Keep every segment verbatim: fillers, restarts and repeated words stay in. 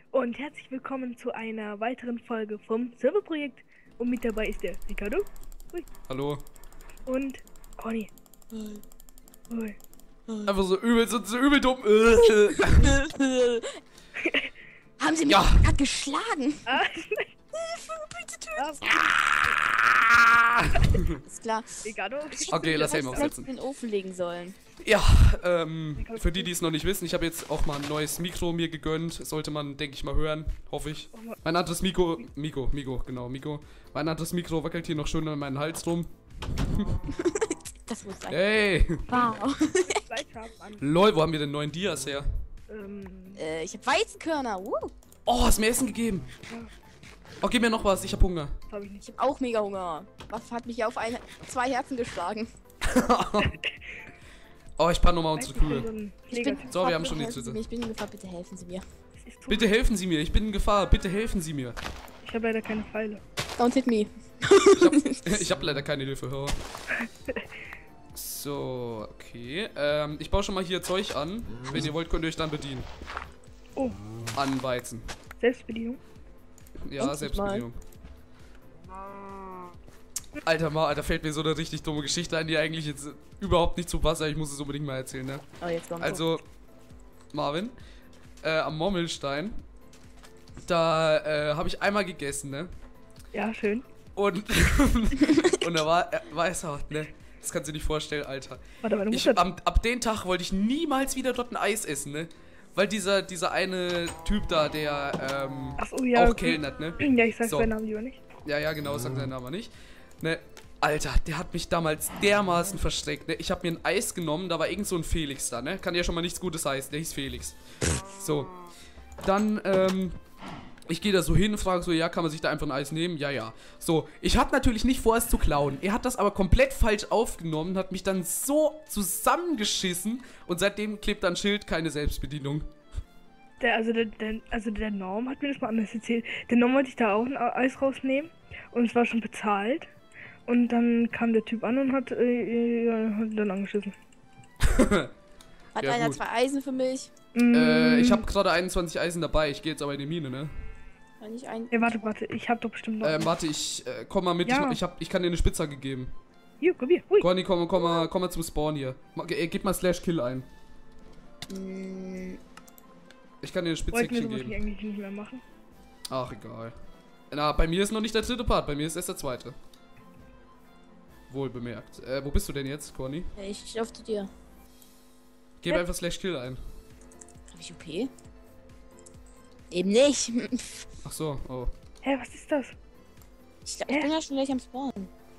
Und herzlich willkommen zu einer weiteren Folge vom Serverprojekt. Und mit dabei ist der Ricardo. Ui. Hallo. Und Conny. Ui. Einfach so übel, so, so übel dumm. Haben sie mich Ja. gerade geschlagen? Ah, Ist klar. Ricardo. Okay, lass Ich Helm hätte aufsetzen. in den Ofen legen sollen. Ja, ähm, für die, die es noch nicht wissen, ich habe jetzt auch mal ein neues Mikro mir gegönnt. Sollte man, denke ich mal, hören, hoffe ich. Mein anderes Mikro, Mikro, Mikro, genau, Mikro. Mein anderes Mikro wackelt hier noch schön an meinen Hals rum. Das muss sein. Hey! Wow. Fleischhaben an. Lol, wo haben wir denn neuen Dias her? Ähm, äh, ich hab Weizenkörner. Uh. Oh, hast mir Essen gegeben. Oh, gib mir noch was, ich hab Hunger. das habe ich nicht. Ich hab auch mega Hunger. Was hat mich auf ein, zwei Herzen geschlagen? Oh, ich pan nochmal unsere Weiß nicht, Kühe. so ein Ich bin Pfleger- So, wir haben bitte schon die helfen Sie Zitte. mir, Ich bin in Gefahr, bitte helfen Sie mir. Das ist tot. Bitte helfen Sie mir, ich bin in Gefahr, bitte helfen Sie mir. Ich habe leider keine Pfeile. Don't hit me. Ich hab, ich hab leider keine Hilfe, hör. So, okay. Ähm, ich baue schon mal hier Zeug an. Wenn ihr wollt, könnt ihr euch dann bedienen. Oh, An Weizen. Selbstbedienung. Ja, Endlich Selbstbedienung. Alter, Ma, da fällt mir so eine richtig dumme Geschichte ein, die eigentlich jetzt überhaupt nicht zu passt, aber ich muss es unbedingt mal erzählen, ne? Oh, jetzt kommt Also, Marvin, äh, am Mommelstein, da äh, habe ich einmal gegessen, ne? Ja, schön. Und, und da war, äh, war es hart, ne? Das kannst du dir nicht vorstellen, Alter. Warte mal, du musst Ich, das- am, ab den Tag wollte ich niemals wieder dort ein Eis essen, ne? Weil dieser, dieser eine Typ da, der ähm, Ach so, ja. auch okay. kellnert, ne? Ja, ich sag So. seinen Namen lieber nicht. Ja, ja, genau, sagt seinen Namen nicht. Ne, Alter, der hat mich damals dermaßen versteckt, ne? Ich habe mir ein Eis genommen, da war irgend so ein Felix da, ne? Kann ja schon mal nichts Gutes heißen, der hieß Felix. So. Dann, ähm, ich gehe da so hin, frage so, ja, kann man sich da einfach ein Eis nehmen? Ja, ja. So, ich hatte natürlich nicht vor, es zu klauen. Er hat das aber komplett falsch aufgenommen, hat mich dann so zusammengeschissen und seitdem klebt da ein Schild, keine Selbstbedienung. Der, also, der, der, also der Norm hat mir das mal anders erzählt. Der Norm wollte ich da auch ein Eis rausnehmen und es war schon bezahlt. Und dann kam der Typ an und hat, äh, äh, hat dann angeschissen. Hat Ja, einer gut. zwei Eisen für mich? Äh, ich Mm, habe gerade einundzwanzig Eisen dabei, ich gehe jetzt aber in die Mine, ne? Kann ich ein. Ja, warte, warte, ich hab doch bestimmt noch. Ähm, warte, ich äh, komm mal mit, Ja. ich, ich, hab, ich kann dir eine Spitzhacke geben. Hier, komm hier. Hui. Conny, komm, komm, mal, komm mal zum Spawn hier. Ma- äh, Gib mal Slash Kill ein. Mm, Ich kann dir ein Wollte mir Spitzhäckchen sowas geben. eigentlich nicht mehr machen. Ach, egal. Na, bei mir ist noch nicht der dritte Part, bei mir ist erst der zweite. Wohl bemerkt. Äh, wo bist du denn jetzt, Conny? ich lauf zu dir. Gib Ja. einfach Slash Kill ein. Hab ich O P? Eben nicht. Ach so, oh. Hä, was ist das? Ich, glaub, ich bin ja schon gleich am Spawn.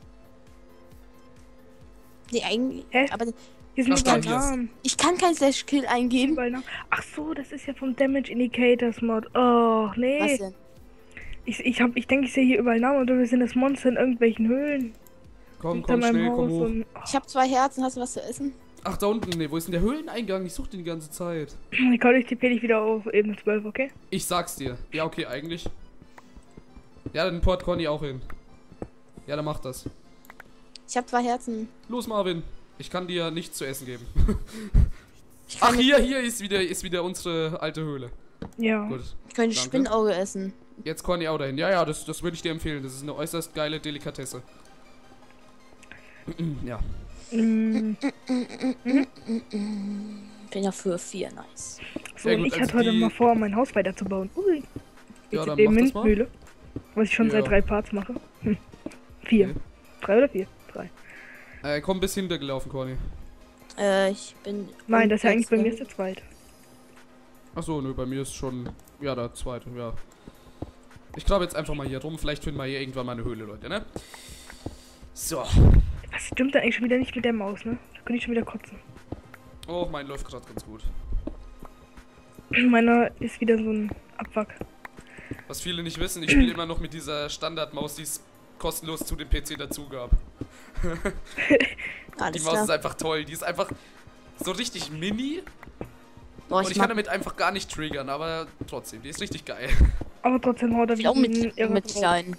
Nee, eigentlich. Hä? Aber Hier sind Ach, überall da, hier ist- Namen. ich kann kein Slash Kill eingeben. Überall Namen. Ach so, das ist ja vom Damage Indicators Mod. Oh, Was nee. denn? Ich, ich, hab, ich denke, ich sehe hier überall Namen oder wir sind das Monster in irgendwelchen Höhlen. Komm, Hinter komm, meinem schnell, komm Haus hoch. und- Ich hab zwei Herzen. Hast du was zu essen? Ach, da unten, nee, wo ist denn der Höhleneingang? Ich such den die ganze Zeit. Oh, ich kann ich tippe dich wieder auf Ebene zwölf, okay? Ich sag's dir. Ja, okay, eigentlich. Ja, dann port Conny auch hin. Ja, dann mach das. Ich hab zwei Herzen. Los, Marvin. Ich kann dir nichts zu essen geben. Ich kann Ach, hier, hier ist wieder, ist wieder unsere alte Höhle. Ja. Gut. Ich könnte Danke. Spinnauge essen. Jetzt Conny auch dahin. Ja, ja, das, das würde ich dir empfehlen. Das ist eine äußerst geile Delikatesse. Ja. Mm, Bin ja für vier, nice. so, Ja, und gut, ich also hatte heute die- mal vor, mein Haus weiterzubauen. Ui. Ja, Jetzt dann in mach der das mal. Windmühle. Was ich schon Ja. seit drei Parts mache. Hm. Vier. Okay. Drei oder vier? Drei. Äh, komm bis hintergelaufen, Conny. Äh, ich bin. Nein, das ist ja eigentlich bei mir mir ist der zweite. Achso, nö, bei mir ist schon. Ja, der zweite, ja. Ich glaube jetzt einfach mal hier rum. Vielleicht finden wir hier irgendwann mal eine Höhle, Leute, ne? So. Was stimmt da eigentlich schon wieder nicht mit der Maus, ne? Da könnte ich schon wieder kotzen. Oh, mein läuft gerade ganz gut. Meiner ist wieder so ein Abfuck. Was viele nicht wissen, ich spiele immer noch mit dieser Standardmaus, die es kostenlos zu dem P C dazu gab. Die Alles Maus klar. ist einfach toll. Die ist einfach so richtig mini. Boah, Und ich ich kann mag damit einfach gar nicht triggern, aber trotzdem, die ist richtig geil. Aber trotzdem haut er ich auch wie ein mit, Irrer mit drauf. kleinen.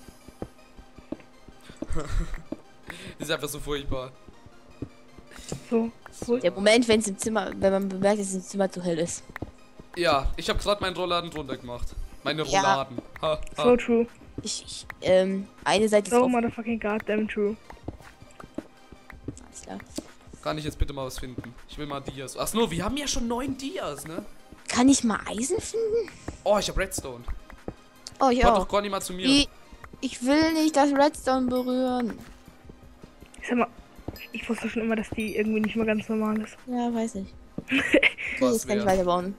Die ist einfach so furchtbar. So. Cool. Der Moment, wenn es im Zimmer, wenn man bemerkt, dass es im Zimmer zu hell ist. Ja, ich habe gerade meinen Rollladen drunter gemacht. Meine Ja. Rouladen. Ha, ha. So true. Ich, ich, ähm, eine Seite ist So offen. motherfucking goddamn true. Alles klar. Kann ich jetzt bitte mal was finden? Ich will mal Dias. Ach no, wir haben ja schon neun Dias, ne? Kann ich mal Eisen finden? Oh, ich hab Redstone. Oh, ich Warte auch. doch Conny mal zu mir. Wie? Ich will nicht das Redstone berühren. Sag mal, ich wusste schon immer, dass die irgendwie nicht mehr ganz normal ist. Ja, weiß ich. Okay, Was jetzt kann ich wär? weiterbauen.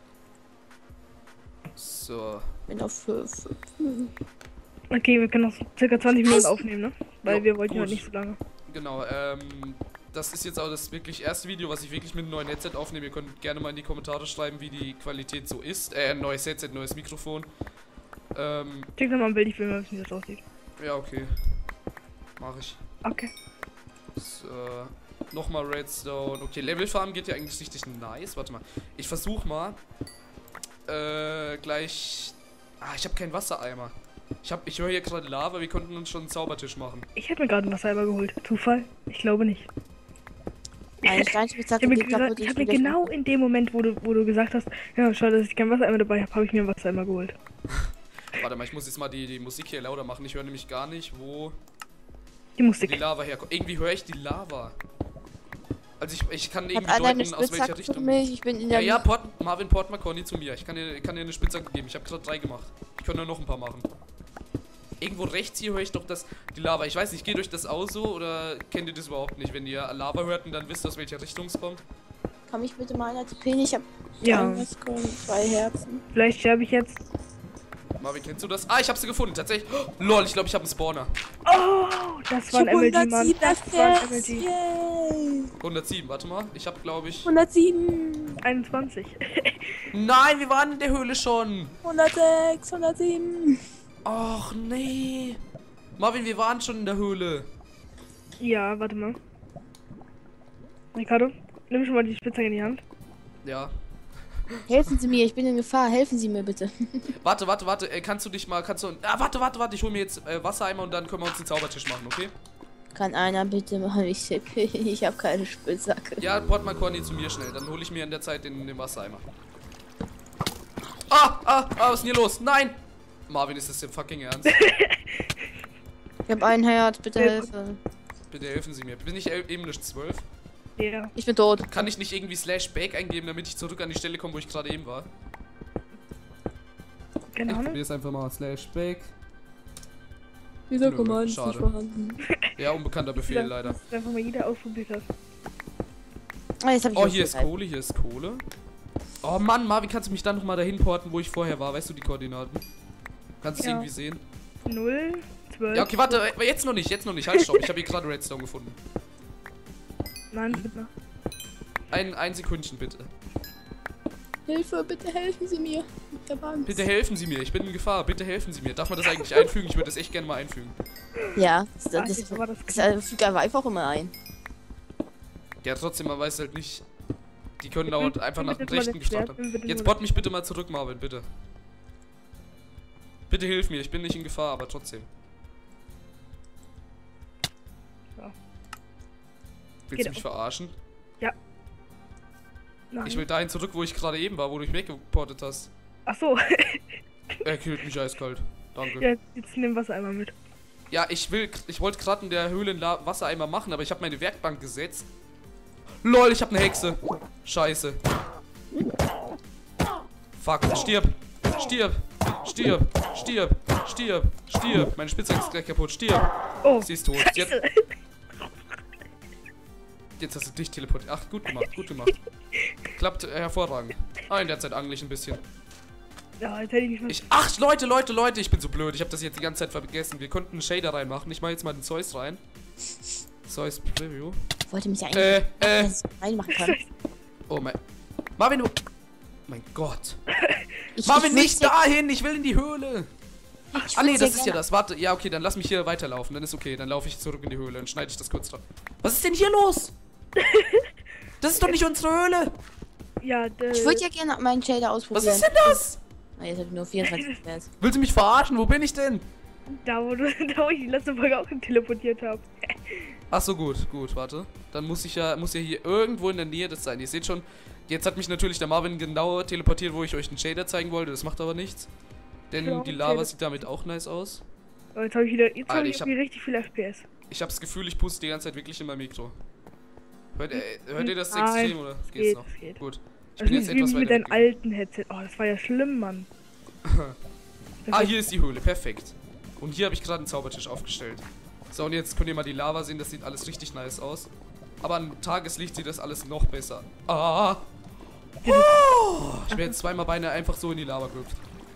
So. Bin auf fünf. Okay, wir können noch so circa zwanzig Minuten aufnehmen, ne? Weil Jo, wir wollten ja gut. nicht so lange. Genau, ähm, das ist jetzt auch das wirklich erste Video, was ich wirklich mit einem neuen Headset aufnehme. Ihr könnt gerne mal in die Kommentare schreiben, wie die Qualität so ist. Äh, ein neues Headset, neues Mikrofon. Ähm, Schick doch mal ein Bild, ich will mal wissen, wie das aussieht. ja, okay. Mach ich. Okay. So, nochmal Redstone. Okay, Levelfarm geht ja eigentlich richtig nice. Warte mal. Ich versuch mal. Äh, gleich. Ah, ich habe keinen Wassereimer. Ich hab, ich höre hier gerade Lava. Wir konnten uns schon einen Zaubertisch machen. Ich hätte mir gerade einen Wassereimer geholt. Zufall? Ich glaube nicht. Eine Ich Steinspitzhacke habe mir, geht kaputt. gesagt- ich ich hab mir will genau in dem Moment, wo du, wo du gesagt hast, ja, schade, dass ich keinen Wassereimer dabei habe, habe ich mir einen Wassereimer geholt. Warte mal, ich muss jetzt mal die, die Musik hier lauter machen. Ich höre nämlich gar nicht, wo Die Musik. die Lava herkommt. Irgendwie höre ich die Lava. Also ich, ich kann Hat irgendwie einer eine deuten, aus welcher Spitzhacke für Richtung. mich? Ich bin in Ja, der... ja, Port, Marvin, port mal Conny zu mir. Ich kann dir, kann dir eine Spitzhacke geben. Ich habe gerade drei gemacht. Ich könnte noch ein paar machen. Irgendwo rechts hier höre ich doch das, die Lava. Ich weiß nicht, geht euch das auch so oder kennt ihr das überhaupt nicht? Wenn ihr Lava hört und dann wisst ihr, aus welcher Richtung es kommt. Kann mich bitte mal einer tippen? Ich hab... Ja. Zwei Herzen. Vielleicht sterbe ich jetzt. Marvin, kennst du das? Ah, ich habe sie gefunden, tatsächlich. Oh, lol, ich glaube, ich habe einen Spawner. Oh, das war ein M L G, Mann. Das war ein M L G. Yay. hundertsieben, warte mal. Ich habe, glaube ich... hundertsieben. einundzwanzig. Nein, wir waren in der Höhle schon. hundertsechs. hundertsieben. Och, nee. Marvin, wir waren schon in der Höhle. Ja, warte mal. Ricardo, nimm schon mal die Spitzhacke in die Hand. Ja. Helfen Sie mir, ich bin in Gefahr. Helfen Sie mir bitte. Warte, warte, warte. Äh, kannst du dich mal, kannst du... Ah, warte, warte, warte. Ich hole mir jetzt äh, Wassereimer und dann können wir uns den Zaubertisch machen, okay? Kann einer bitte machen? Ich, ich habe keine Spitzhacke. Ja, port mal Conny zu mir schnell. Dann hole ich mir in der Zeit den, den Wassereimer. Ah, ah, ah, was ist denn hier los? Nein! Marvin, ist das denn fucking ernst? Ich habe ein Herz, bitte helfen. Bitte helfen Sie mir. Bin ich e- eben nicht zwölf? Ja. Ich bin tot. Kann ich nicht irgendwie slash back eingeben, damit ich zurück an die Stelle komme, wo ich gerade eben war? Keine Ahnung. es einfach mal. Slash back. Dieser Nö, Command ist schade. nicht vorhanden. Ja, unbekannter Befehl leider. Das einfach mal jeder ausprobiert hat. Ah, jetzt hab ich Oh, was hier ist gesagt. Kohle, hier ist Kohle. Oh Mann, Marvin, kannst du mich dann nochmal dahin porten, wo ich vorher war? Weißt du die Koordinaten? Kannst du es Ja. irgendwie sehen? null, zwölf. Ja, okay, warte, äh, jetzt noch nicht, jetzt noch nicht. Halt, stopp. Ich habe hier gerade Redstone gefunden. Nein, bitte. Ein, ein Sekündchen, bitte. Hilfe, bitte helfen Sie mir. Ich hab Angst. Bitte helfen Sie mir, ich bin in Gefahr. Bitte helfen Sie mir. Darf man das eigentlich einfügen? Ich würde das echt gerne mal einfügen. Ja, das, Ah, das, jetzt war das das, das fügt aber einfach immer ein. Ja, trotzdem, man weiß halt nicht. Die können auch Bitte, einfach nach dem bitte mal Rechten das Schwert, gefragt haben. bitte Jetzt nur bot mich bitte mal zurück, Marvin, bitte. Bitte hilf mir, ich bin nicht in Gefahr, aber trotzdem. So. Willst Geht du mich auch. verarschen? Nein. Ich will dahin zurück, wo ich gerade eben war, wo du mich weggeportet hast. Ach so. Er killt mich eiskalt. Danke. Ja, jetzt nimm Wassereimer mit. Ja, ich will, ich wollte gerade in der Höhle einen La- Wassereimer machen, aber ich habe meine Werkbank gesetzt. Lol, ich habe eine Hexe. Scheiße. Fuck, stirb. Stirb. Stirb. Stirb. Stirb. Stirb. Meine Spitzhacke ist gleich kaputt. Stirb. Oh. Sie ist tot. Sie hat, jetzt hast du dich teleportiert. Ach, gut gemacht, gut gemacht. Klappt äh, hervorragend. Ah, in der Zeit angle ich ein bisschen. Ja, jetzt hätte ich nicht mehr. Ich, ach, Leute, Leute, Leute, ich bin so blöd. Ich habe das jetzt die ganze Zeit vergessen. Wir konnten einen Shader reinmachen. Ich mache jetzt mal den Zeus rein. Zeus Preview. Ich wollte mich eigentlich Äh, äh. dass ich reinmachen kann. Oh mein. Marvin, du. Mein Gott. Ich, Marvin, ich nicht würd's dahin. Ich will in die Höhle. ja- ich Ah, nee, würd's das ja ist ja gerne- das. Warte, ja, okay, dann lass mich hier weiterlaufen. Dann ist okay. Dann laufe ich zurück in die Höhle. Dann schneide ich das kurz dran. Was ist denn hier los? Das ist doch nicht unsere Höhle. Ja, der. Ich würde ja gerne meinen Shader Was ausprobieren. ist denn das? Ah, jetzt habe ich nur vierundzwanzig F P S. Willst du mich verarschen? Wo bin ich denn? Da, wo, du, da, wo ich die letzte Folge auch teleportiert habe. Ach so, gut, gut, warte. Dann muss ich ja, muss ja hier irgendwo in der Nähe das sein. Ihr seht schon, jetzt hat mich natürlich der Marvin genau teleportiert, wo ich euch den Shader zeigen wollte. Das macht aber nichts. Denn Ja, die Lava okay. sieht damit auch nice aus. Oh, jetzt habe ich wieder, jetzt Alter, habe ich ich hab- irgendwie richtig viel F P S. Ich habe das Gefühl, ich puste die ganze Zeit wirklich in mein Mikro. Hört, äh, hört ihr das Nein, extrem oder es geht's geht, noch? es geht. Gut. Ich Also bin jetzt wie etwas mit weiter deinem weg. alten Headset. Oh, das war ja schlimm, Mann. Ah, hier ist die Höhle. Perfekt. Und hier habe ich gerade einen Zaubertisch aufgestellt. So, und jetzt könnt ihr mal die Lava sehen. Das sieht alles richtig nice aus. Aber an Tageslicht sieht das alles noch besser. Ah! Oh, ich werde jetzt zweimal beinahe einfach so in die Lava gehüpft.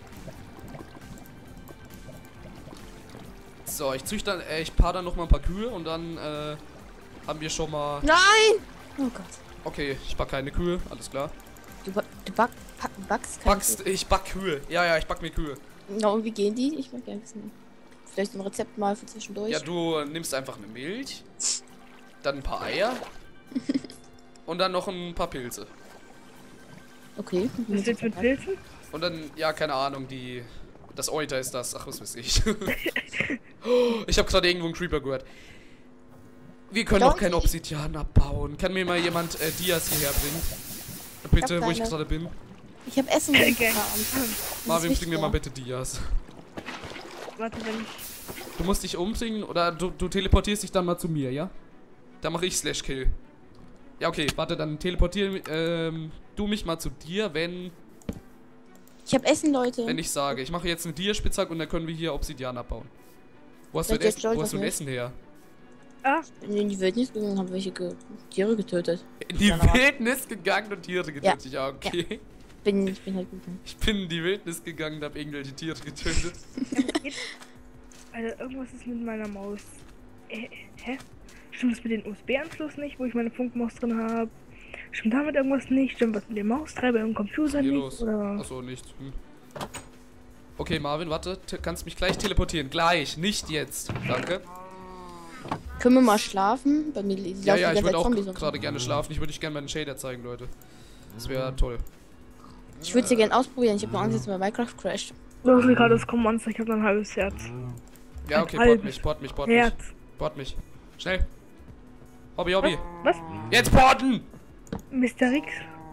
So, ich züchte dann, äh, ich paare dann noch mal ein paar Kühe und dann äh, haben wir schon mal. Nein! Oh Gott. Okay, ich back keine Kühe, alles klar. Du, ba du back, pack, backst keine Backst, ich back Kühe. Ja, ja, ich back mir Kühe. Na, und wie gehen die? Ich möchte gerne wissen. Vielleicht ein Rezept mal für zwischendurch. Ja, du nimmst einfach eine Milch, dann ein paar Eier und dann noch ein paar Pilze. Okay. Was ist jetzt mit Pilzen? Und dann, ja, keine Ahnung, die. Das Euter ist das. Ach, was weiß ich. Oh, ich habe gerade irgendwo einen Creeper gehört. Wir können doch kein Obsidian abbauen. Kann mir mal jemand äh, Dias hierher bringen? Bitte, wo ich keine. gerade bin. Ich habe Essen Okay. gefahren. Marvin, bring mir mal bitte Dias. Warte, wenn ich. Du musst dich umbringen oder du, du teleportierst dich dann mal zu mir, ja? Dann mache ich Slash Kill. Ja, okay, warte, dann teleportieren ähm, du mich mal zu dir, wenn, Ich habe Essen, Leute. wenn ich sage. Ich mache jetzt eine Dia-Spitzhack und dann können wir hier Obsidian abbauen. Wo hast du Seid denn ihr Essen, stolz wo auf hast du denn mich? Essen her? Ah, bin in die Wildnis gegangen, habe welche ge Tiere getötet. In die Ja, aber- Wildnis gegangen und Tiere getötet. Ja, okay. Bin, ich bin halt gut. Ich bin in die Wildnis gegangen und habe irgendwelche Tiere getötet. Alter, irgendwas ist mit meiner Maus. Äh, hä? Stimmt das mit dem U S B-Anschluss nicht, wo ich meine Funkmaus drin habe? Stimmt damit irgendwas nicht? Stimmt was mit dem Maustreiber im Computer Hier nicht? los. Oder? Achso, nichts. Hm. Okay, Marvin, warte. Te- kannst mich gleich teleportieren. Gleich, nicht jetzt. Danke. Können wir mal schlafen? Bei mir laufen Ja, ja, die ich würde ganze auch Zeit Zombies rum. gerade gerne schlafen. Ich würde euch gerne meinen Shader zeigen, Leute. Das wäre toll. Ich würde sie gerne ausprobieren. Ich habe nur Angst, dass mein Minecraft crasht. Los, gerade das kommt Monster, ich habe noch ein halbes Herz. Ja, Ein okay, port halbes mich, port mich, port mich. Herz. Port mich. Schnell. Hobby, Hobby. Was? Jetzt porten! Mister Rix?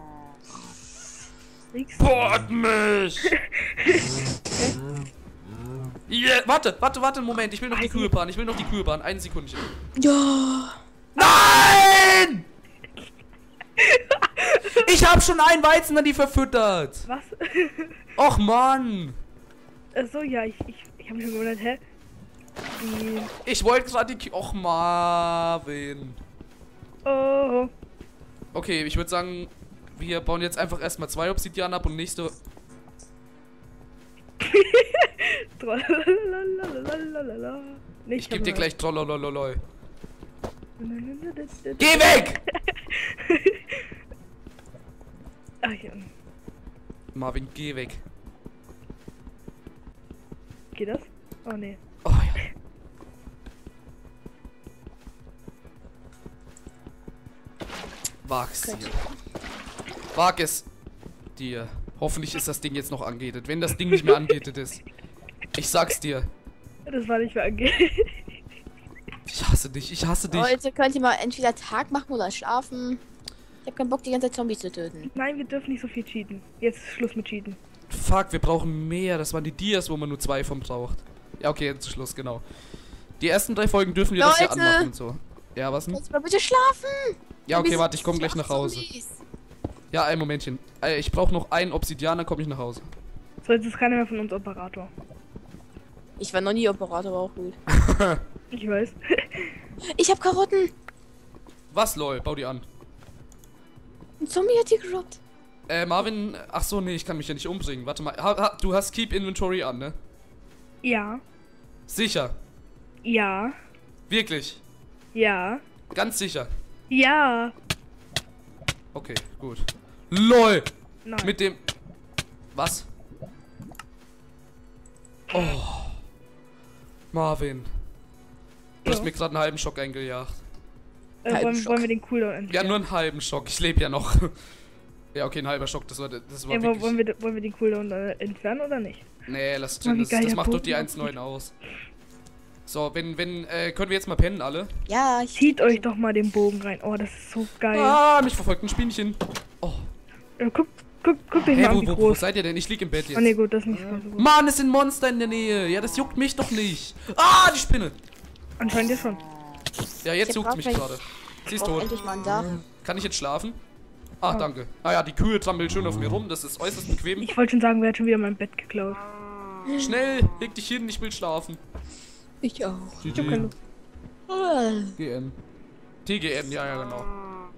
Rix? Port mich! Yeah, warte, warte, warte, einen Moment. Ich will noch die Kühe paaren. Ich will noch die Kühe paaren. Ein Sekundchen. Ja. Nein! Ich habe schon einen Weizen an die verfüttert. Was? Och, Mann. Achso, ja, ich, ich, ich habe mich schon gewundert, hä? Die. Ich wollte gerade die Kühe... Och, Marvin. Oh. Okay, ich würde sagen, wir bauen jetzt einfach erstmal zwei Obsidian ab und nächste... Trolalalalala. Nee, Ich hab geb dir noch- gleich Trollolololoi. Geh weg! Ach ja. Marvin, geh weg. Geht das? Oh nee. Oh ja. Wag's dir. Wag es dir. Hoffentlich ist das Ding jetzt noch angeht. Wenn das Ding nicht mehr angeht, ist. Ich sag's dir. Das war nicht mehr angeht. Ich hasse dich, ich hasse dich. Leute, könnt ihr mal entweder Tag machen oder schlafen? Ich habe keinen Bock, die ganze Zeit Zombies zu töten. Nein, wir dürfen nicht so viel cheaten. Jetzt ist Schluss mit cheaten. Fuck, wir brauchen mehr. Das waren die Dias, wo man nur zwei von braucht. Ja, okay, jetzt Schluss, genau. Die ersten drei Folgen dürfen wir das ja Leute! anmachen und so. Ja, was denn? Könnt ihr mal bitte schlafen? Ja, okay, Zombies warte, ich komme sind gleich nach Hause. Zombies. Ja, ein Momentchen. Äh, Ich brauche noch einen Obsidian, dann komme ich nach Hause. So, jetzt ist keiner mehr von uns Operator. Ich war noch nie Operator, aber auch gut. Ich weiß. Ich habe Karotten. Was, lol? Bau die an. Ein Zombie hat die gedroppt. Äh, Marvin, ach so, nee, ich kann mich ja nicht umbringen. Warte mal, ha, ha, du hast Keep Inventory an, ne? Ja. Sicher. Ja. Wirklich. Ja. Ganz sicher. Ja. Okay, gut. LOL! Nein. Mit dem... Was? Oh. Marvin. Du Ja. hast mir gerade einen halben Schock eingejagt. äh, Halben wollen, Schock. wollen wir den Cooldown Ja, entfernen? nur einen halben Schock. Ich lebe ja noch. Ja, okay, ein halber Schock, das war, das war Ja, wollen, wirklich... wir, wollen wir den Cooldown äh, entfernen oder nicht? Nee, lass Mann, drin, wie das, geil das der macht doch Boden die eins neun aus. So, wenn, wenn, äh, können wir jetzt mal pennen, alle? Ja, ich. Zieht euch doch mal den Bogen rein. Oh, das ist so geil. Ah, mich verfolgt ein Spinnchen. Oh, Äh, guck, Guck, guck dich Hä, mal an, wo, wie wo, wo groß. seid ihr denn? Ich lieg im Bett jetzt. Oh ne, gut, das ist nicht so gut. Mann, es sind Monster in der Nähe. Ja, das juckt mich doch nicht. Ah, die Spinne. Anscheinend ja schon. Ja, jetzt Ich juckt brauch mich gleich- gerade. Sie ist Brauch tot. endlich mal ein Dach. Kann ich jetzt schlafen? Ah, danke. Ah ja, die Kühe trampeln schön auf mir rum. Das ist äußerst bequem. Ich wollte schon sagen, wer hat schon wieder mein Bett geklaut. Schnell, leg dich hin, ich will schlafen. Ich auch. Ich hab keine Lust. G N. T G N, ja, ja, genau.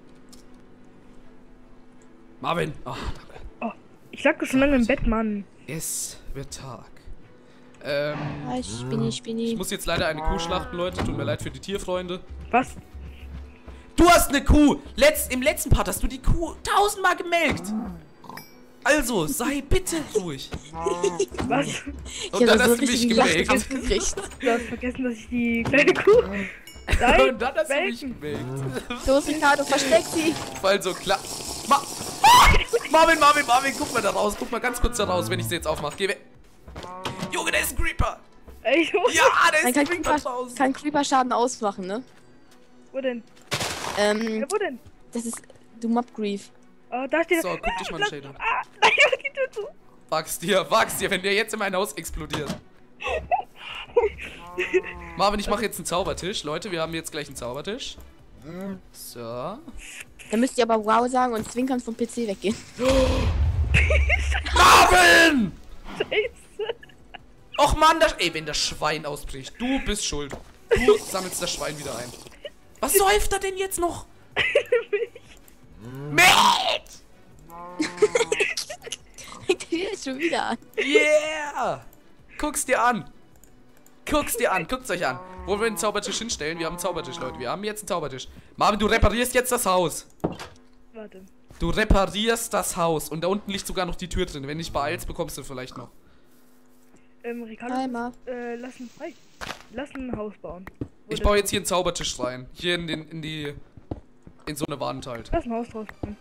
Marvin. Ah, danke. Oh, ich lag doch schon lange im Bett, Mann. Es wird Tag. Ähm, Ah, Spinni, Spinni. ich muss jetzt leider eine Kuh schlachten, Leute. Tut mir leid für die Tierfreunde. Was? Du hast eine Kuh! Letzt, Im letzten Part hast du die Kuh tausendmal gemelkt. Also, sei bitte ruhig. Was? Und Ich dann hab so hast du mich richtig gemelkt. Lachkrampf gekriegt. Du hast vergessen, dass ich die kleine Kuh... Nein, Und dann hast du mich melken. gemelkt. Los, Ricardo, versteck sie. Weil so klar. Ma ah! Marvin, Marvin, Marvin, guck mal da raus. Guck mal ganz kurz da raus, wenn ich sie jetzt aufmache. Geh weg. Junge, der ist ein Creeper. Ey, ich muss... Ja, der Man ist kann ein Creeper Creeper, draußen. kann Creeper Schaden ausmachen, ne? Wo denn? Ähm, Ja, wo denn? das ist... Du Mob Grief. Oh, da steht... So, guck dich mal den Shader. Ah, nein, mach die Tür zu. Wachs dir, wachs dir, wenn der jetzt in mein Haus explodiert. Marvin, ich mache jetzt einen Zaubertisch. Leute, wir haben jetzt gleich einen Zaubertisch. So. Da müsst ihr aber wow sagen und zwinkern vom P C weggehen. Marvin! Scheiße. Och Mann, das, ey, wenn das Schwein ausbricht, du bist schuld. Du sammelst das Schwein wieder ein. Was säuft er denn jetzt noch? Milch! Fängt der jetzt schon wieder an. Yeah! Guck's dir an. Guck's dir an, guckt's euch an. Wo wir den Zaubertisch hinstellen? Wir haben einen Zaubertisch, Leute. Wir haben jetzt einen Zaubertisch. Marvin, du reparierst jetzt das Haus. Warte. Du reparierst das Haus. Und da unten liegt sogar noch die Tür drin. Wenn du dich beeilst, bekommst du vielleicht noch. Ähm, Ricardo, Einmal. äh, lass ein, hey, lass ein Haus bauen. Wo Ich denn? baue jetzt hier einen Zaubertisch rein. Hier in den, in die, in so eine Wand halt. Lass ein Haus draus bauen.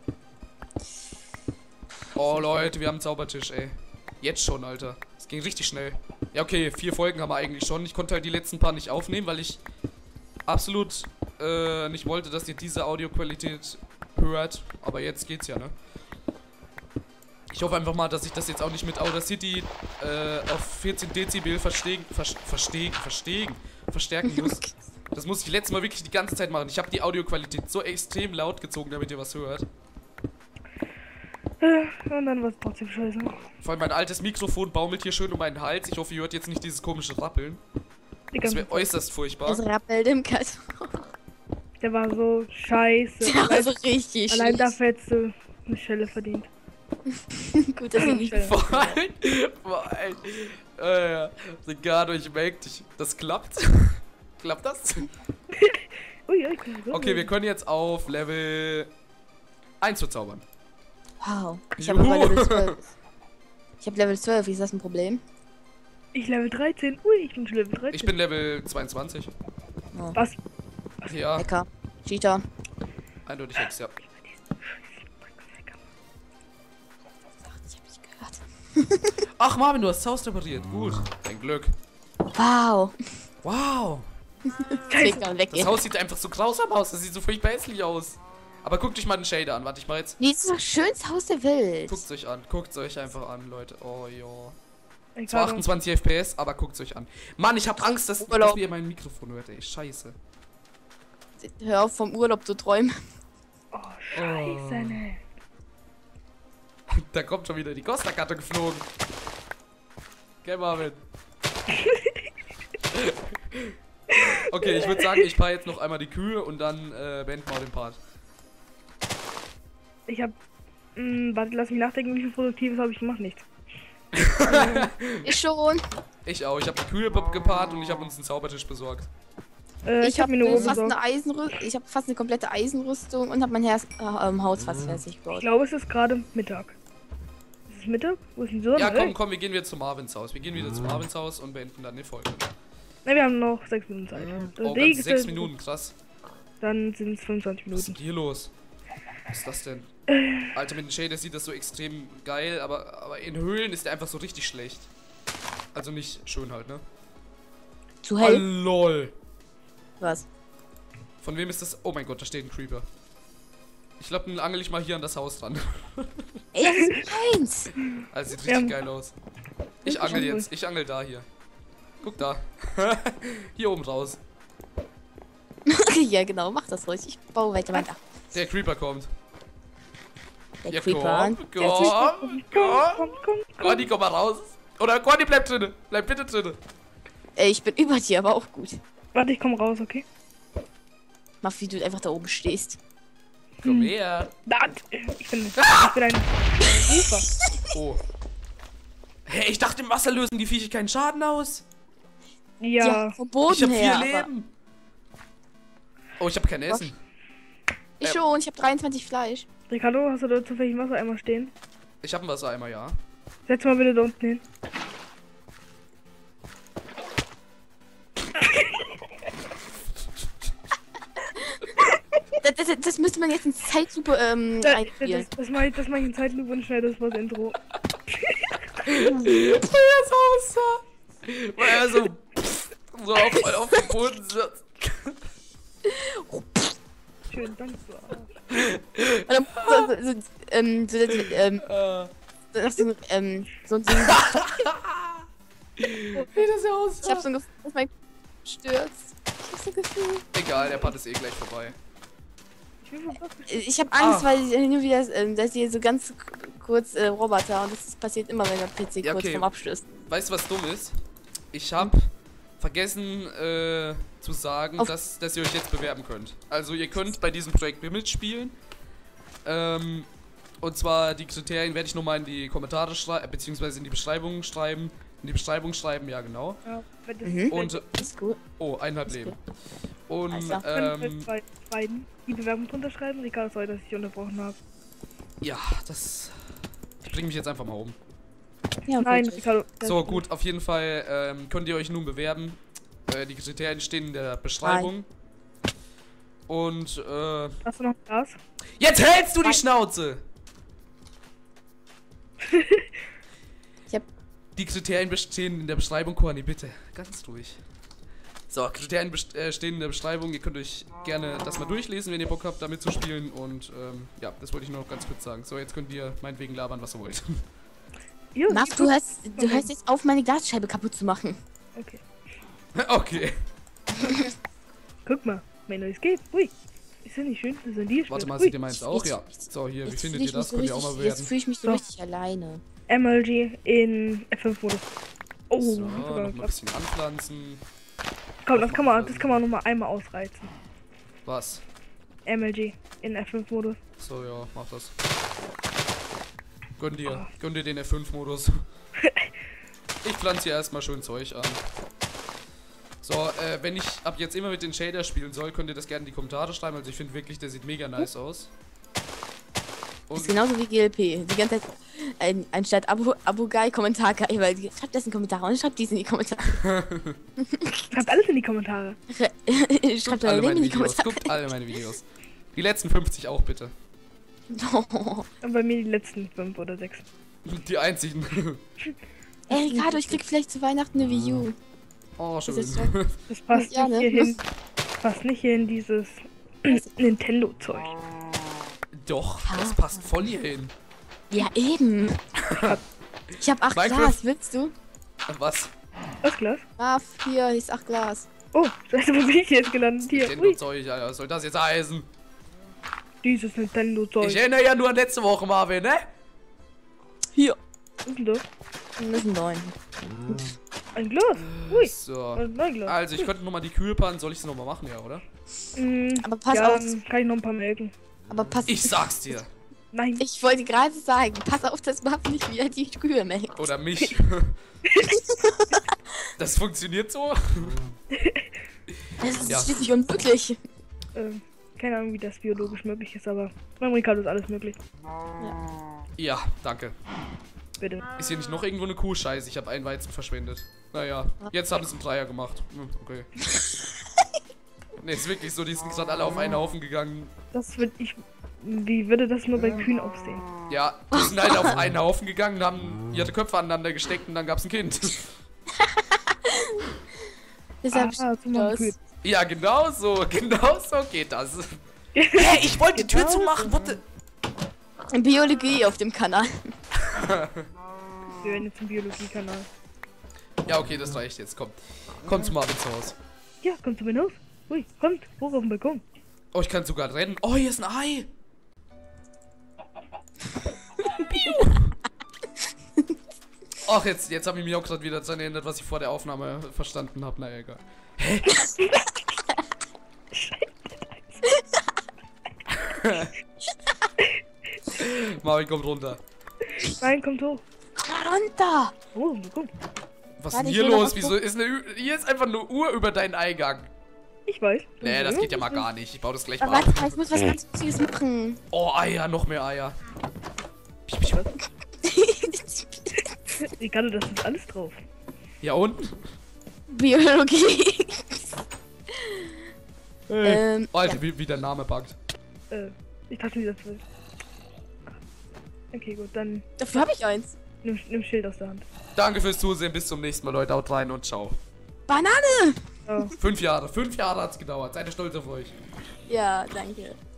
Oh Leute, wir haben einen Zaubertisch, ey. Jetzt schon, Alter. Es ging richtig schnell. Ja, okay, vier Folgen haben wir eigentlich schon. Ich konnte halt die letzten paar nicht aufnehmen, weil ich absolut äh, nicht wollte, dass ihr diese Audioqualität hört. Aber jetzt geht's ja, ne? Ich hoffe einfach mal, dass ich das jetzt auch nicht mit Audacity äh, auf vierzehn Dezibel verstegen, vers verstegen, verstegen, verstärken muss. Das muss ich letztes Mal wirklich die ganze Zeit machen. Ich habe die Audioqualität so extrem laut gezogen, damit ihr was hört. Äh, Und dann war es trotzdem scheiße. Vor allem mein altes Mikrofon baumelt hier schön um meinen Hals. Ich hoffe, ihr hört jetzt nicht dieses komische Rappeln. Die Das ganze, wäre äußerst furchtbar. Es rappelt im Karton. der war so scheiße. Der war so richtig Allein schlecht. dafür hättest du eine Schelle verdient. Gut, dass ihr nicht Schelle. Vor allem, vor allem, äh, Ricardo, ich merke dich. Das klappt? Klappt das? Ui, ui, so Okay, wir können jetzt auf Level eins verzaubern. Wow. Ich habe aber Juhu. Level zwölf. Ich habe Level zwölf. Ist das ein Problem? Ich Level dreizehn. Ui, ich bin schon Level dreizehn. Ich bin Level zweiundzwanzig. Oh. Was? Ja, Lecker. Cheater. eindeutig Hex, ja. Ich hab nicht gehört. Ach Marvin, du hast das Haus repariert. Gut, dein Glück. Wow. Wow. Zwinkern Das weggehen. Haus sieht einfach so grausam aus. Das sieht so furchtbar hässlich aus. Aber guckt euch mal den Shader an. Warte, ich mach jetzt. Nee, das ist das schönste Haus der Welt. Guckt's euch an. Guckt's euch einfach an, Leute. Oh ja. Ey, Zwar Ricardo, achtundzwanzig F P S, aber guckt's euch an. Mann, ich hab Angst, dass, Urlaub. dass ihr mein Mikrofon hört, ey. Scheiße. Hör auf vom Urlaub zu träumen. Oh, scheiße, ne. Da kommt schon wieder die Costa-Karte geflogen. Gell, Marvin? Okay, ich würde sagen, ich fahre jetzt noch einmal die Kühe und dann äh, beenden wir den Part. Ich hab. Mh, warte, lass mich nachdenken, wie viel Produktives habe ich gemacht? Nichts. Ich schon. Ich auch. Ich habe die Kühe gepaart und ich habe uns einen Zaubertisch besorgt. Äh, Ich, ich hab habe mir nur fast besorgt. eine Eisenrüstung. Ich habe fast eine komplette Eisenrüstung und habe mein Herz, äh, ähm, Haus fast fertig Ich gebaut. glaube, es ist gerade Mittag. Ist es Mittag? Wo ist denn so? Ja, komm, komm, wir gehen wieder zu Marvins Haus. Wir gehen wieder zu Marvins Haus und beenden dann die Folge. Ne, wir haben noch sechs Minuten Zeit. Das Oh, Weg ganz ist sechs jetzt- Minuten, krass. Dann sind es fünfundzwanzig Was ist Minuten. denn hier los? Was ist das denn? Alter, mit dem Shader sieht das so extrem geil, aber, aber in Höhlen ist der einfach so richtig schlecht. Also nicht schön halt, ne? Zu Oh, hell? lol. Was? Von wem ist das? Oh mein Gott, da steht ein Creeper. Ich glaube, dann angel ich mal hier an das Haus dran. Ey, das ist eins. Also sieht richtig Ja. geil aus. Ich angel jetzt. Ich angel da hier. Guck da. Hier oben raus. Ja, genau, mach das ruhig. Ich baue weiter weiter. Der Creeper kommt. Der Ja, Creeper. komm, Der komm, Komm, komm. komm, komm, Conny, komm mal raus. Oder Conny, bleib drinne. Bleib bitte drinne. Ey, ich bin über dir, aber auch gut. Warte, ich komm raus, okay? Mach, wie du einfach da oben stehst. Komm her. Da, ich bin, ich bin ein Rufer. Oh. Hey, ich dachte, im Wasser lösen die Viecher keinen Schaden aus. Ja, vom Boden Ich hab her. vier aber Leben. Oh, ich hab kein Essen. Ich schon, ich habe dreiundzwanzig Fleisch. Ricardo, hast du da zufällig einen Wassereimer stehen? Ich hab einen Wassereimer, ja. Setz mal bitte da unten hin. Das, das, das müsste man jetzt in Zeitlupe ähm, Das, einspielen. das, das mach ich, das mach ich in Zeitlupe und schnell das was Intro. Wie es aussah. Weil er so, so auf, auf dem Boden sitzt. Schön, danke. Oder so, so, so, ähm, so, so, ähm, Äh, so, so, ähm, so, so, wie das ich aussah. hab so ein Gefühl, dass mein stürzt. Ich hab so ein Gefühl. Egal, der Part ist eh gleich vorbei. Ich will was Ich hab Angst, Ah. weil ich nur wieder, ähm, dass hier so ganz k- kurz äh, Roboter und das ist- passiert immer, wenn der P C Ja, kurz okay. vorm Absturz. Weißt du, was dumm ist? Ich hab vergessen äh, zu sagen, Auf- dass, dass ihr euch jetzt bewerben könnt. Also ihr könnt bei diesem Projekt mitspielen. Ähm, und zwar die Kriterien werde ich nochmal in die Kommentare schreiben, beziehungsweise in die Beschreibung schreiben. In die Beschreibung schreiben, ja genau. Ja, wenn das Mhm. Und, äh, Ist gut. oh, eineinhalb Ist Leben. gut. Und, Alles klar. können ähm, wir bei beiden die Bewerbung drunter schreiben? Ricardo, sorry, dass ich dich unterbrochen habe. ja, das... Ich bring mich jetzt einfach mal um. Ja, Nein, gut. Ricardo. das So, ist gut, auf jeden Fall ähm, könnt ihr euch nun bewerben. Äh, die Kriterien stehen in der Beschreibung. Und, äh... Hast du noch Gas? Jetzt hältst du die Schnauze! Ich hab, Die Kriterien bestehen in der Beschreibung, Korni, bitte. Ganz ruhig. So, Kriterien best äh, stehen in der Beschreibung. Ihr könnt euch gerne das mal durchlesen, wenn ihr Bock habt, damit zu spielen. Und, ähm, ja, das wollte ich nur noch ganz kurz sagen. So, jetzt könnt ihr meinetwegen labern, was ihr wollt. Ja, Marv, du hörst, du hörst jetzt auf, meine Glasscheibe kaputt zu machen. Okay. Okay. Guck mal, mein neues Game. Ui. Ist ja nicht schön, dass er dir Warte mal, Ui. seht ihr meins auch? Jetzt- Ja. So, hier, wie Jetzt findet fühl ihr ich das? mich so Könnt ihr auch mal richtig- Jetzt bewerten. fühle ich mich so So. richtig alleine. M L G in F fünf Modus. Oh, So, hat sogar noch mal ein geklappt. bisschen anpflanzen. Komm, das kann man, das kann man noch mal einmal ausreizen. Was? M L G in F fünf Modus. So, ja, mach das. Gönn dir, gönn dir den F fünf Modus. Ich pflanze hier erstmal schön Zeug an. So, äh, wenn ich ab jetzt immer mit den Shader spielen soll, könnt ihr das gerne in die Kommentare schreiben. Also ich finde wirklich, der sieht mega nice aus. Ist Und genauso wie G L P. Die ganze Zeit ein, anstatt Abo, Abo Guy, Kommentar Guy, weil die, schreibt das in die Kommentare und schreibt dies in die Kommentare. Schreibt alles in die Kommentare. schreibt guckt eure alle Leben meine in die Videos. Kommentare. Guckt alle meine Videos. Die letzten fünfzig auch bitte. Und bei mir die letzten fünf oder sechs. Die einzigen. Ey, Ricardo, ich krieg vielleicht zu Weihnachten eine Wii U. Oh, schön. Das ist so- Das passt Ja, nicht ne? hier hin. Passt nicht hier in dieses Nintendo-Zeug. Doch, Ah. das passt voll hier hin. Ja, eben. Ich hab acht Minecraft- Glas, willst du? Was? Was, Glas? Marv, hier ist acht Glas. Oh, scheiße, wo bin ich jetzt gelandet? Hier. Ui, Nintendo-Zeug, Alter. Was soll das jetzt heißen? dieses Nintendo-Zeug. Ich erinnere ja nur an letzte Woche, Marvin, ne? Hier. Was ist denn das? Das sind neun. Ein Glas. Ui. So. Ein neues Glas. Also, ich könnte nochmal die Kühe pannen. Soll ich sie nochmal machen, ja, oder? Mm, Aber pass ja, auf. dann kann ich noch ein paar melken. Aber pass Ich sag's dir. Nein. Ich wollte gerade sagen, pass auf, dass Marv nicht wieder die Kühe melkt. Oder mich. Das funktioniert so? Das ist Ja. schließlich unmöglich. Ähm, keine Ahnung, wie das biologisch möglich ist, aber beim Ricardo ist alles möglich. Ja, danke. Bitte. Ist hier nicht noch irgendwo eine Kuh? Scheiße, ich habe einen Weizen verschwendet. Naja, jetzt haben sie einen Dreier gemacht. Hm, okay. Ne, ist wirklich so, die sind gerade alle auf einen Haufen gegangen. Das wird ich. Wie würde das nur bei Kühen aussehen? Ja, die sind halt auf einen Haufen gegangen, haben ihre Köpfe aneinander gesteckt und dann gab's ein Kind. Deshalb Ah, so machen los. Kühe. Ja, genau so, genau so geht das. Hä, ich wollte die Tür Genau. zumachen, what the... Biologie auf dem Kanal. Wir werden jetzt im Biologiekanal. Ja, okay, das reicht jetzt, komm. Komm zu Marvins Haus. Ja, kommt zu mir Haus. Ui, kommt, hoch auf den Balkon. Oh, ich kann sogar rennen. Oh, hier ist ein Ei. Ach, jetzt, jetzt habe ich mich auch gerade wieder daran erinnert, was ich vor der Aufnahme verstanden habe. Na egal. Hä? Marvin kommt runter. Nein, kommt hoch. Runter! Oh, Balkon. Was ist Warte, denn ich hier will noch los? was Wieso ist eine Ü hier ist einfach eine Uhr über deinen Eingang? Ich weiß. Nee, das geht ja mal gar nicht. Ich baue das gleich Aber mal ab. warte, ich muss was ganz Wichtiges machen. Oh, Eier, noch mehr Eier. Ich kann das ist alles drauf. Ja und? Biologie. Hey. ähm, Alter, ja. wie, wie der Name buggt. Äh, ich dachte mir das will. Okay, gut, dann Dafür habe ich eins. nimm, nimm Schild aus der Hand. Danke fürs Zusehen. Bis zum nächsten Mal, Leute. Haut rein und ciao. Banane! Oh. Fünf Jahre. Fünf Jahre hat's gedauert. Seid ihr stolz auf euch. Ja, danke.